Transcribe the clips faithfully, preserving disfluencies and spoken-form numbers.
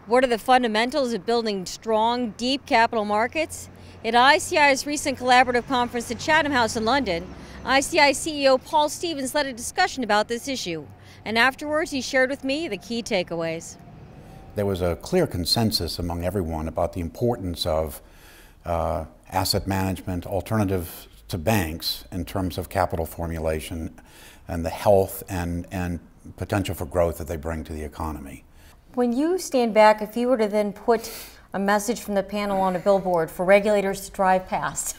What are the fundamentals of building strong, deep capital markets? At I C I's recent collaborative conference at Chatham House in London, I C I C E O Paul Stevens led a discussion about this issue. And afterwards, he shared with me the key takeaways. There was a clear consensus among everyone about the importance of uh, asset management, alternative to banks in terms of capital formulation and the health and, and potential for growth that they bring to the economy. When you stand back, if you were to then put a message from the panel on a billboard for regulators to drive past,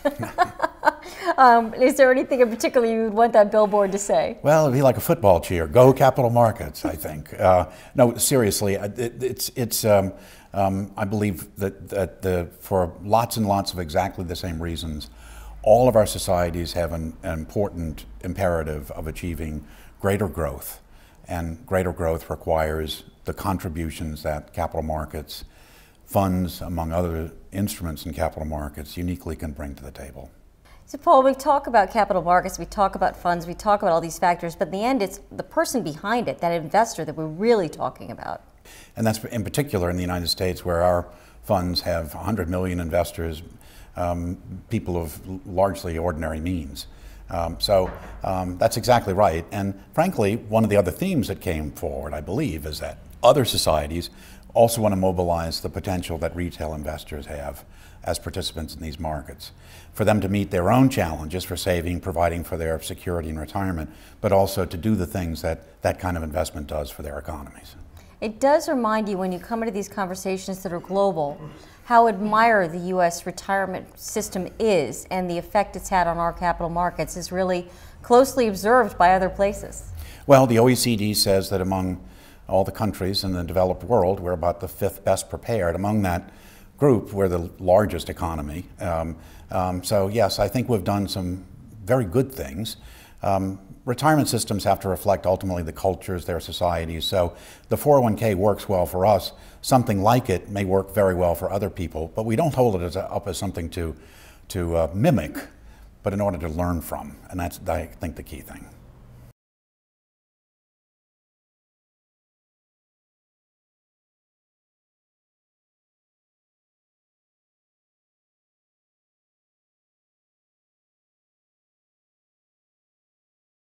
um, is there anything in particular you would want that billboard to say? Well, it'd be like a football cheer. Go capital markets, I think. Uh, no, seriously, it, it's, it's um, um, I believe that, that the, for lots and lots of exactly the same reasons, all of our societies have an, an important imperative of achieving greater growth. And greater growth requires the contributions that capital markets, funds, among other instruments in capital markets, uniquely can bring to the table. So Paul, we talk about capital markets, we talk about funds, we talk about all these factors, but in the end it's the person behind it, that investor, that we're really talking about. And that's in particular in the United States, where our funds have one hundred million investors, um, people of largely ordinary means. Um, so um, that's exactly right. And frankly, one of the other themes that came forward, I believe, is that other societies also want to mobilize the potential that retail investors have as participants in these markets, for them to meet their own challenges for saving, providing for their security and retirement, but also to do the things that that kind of investment does for their economies. It does remind you, when you come into these conversations that are global, how admired the U S retirement system is, and the effect it's had on our capital markets is really closely observed by other places. Well, the O E C D says that among all the countries in the developed world, we're about the fifth best prepared. Among that group, we're the largest economy. Um, um, so yes, I think we've done some very good things. Um, retirement systems have to reflect ultimately the cultures, their societies. So the four oh one K works well for us. Something like it may work very well for other people, but we don't hold it as a, up as something to, to uh, mimic, but in order to learn from. And that's, I think, the key thing.